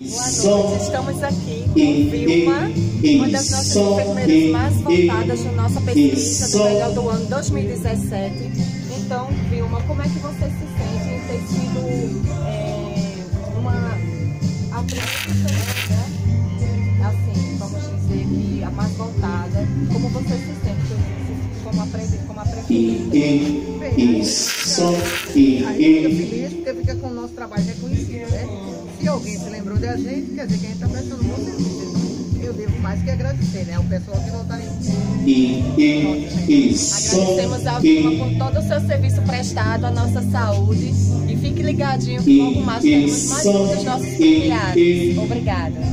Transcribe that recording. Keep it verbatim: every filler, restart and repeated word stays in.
Boa noite, estamos aqui com Vilma, uma das nossas enfermeiras mais voltadas na nossa pesquisa do melhor do ano dois mil e dezessete. Então, Vilma, como é que você se sente em ter sido é, uma atriz, né? Assim, vamos dizer que a mais voltada? Como você se sente como aprendiz, como aprendiz? Aí fica feliz porque fica com o nosso trabalho reconhecido, né? Se alguém se lembrou da gente, quer dizer que a gente está prestando um bom serviço. Então, eu devo mais que agradecer, né? O pessoal que não está aí. Agradecemos a Vilma por todo o seu serviço prestado à nossa saúde. E fique ligadinho que logo mais temos mais um dos nossos familiares. Obrigada.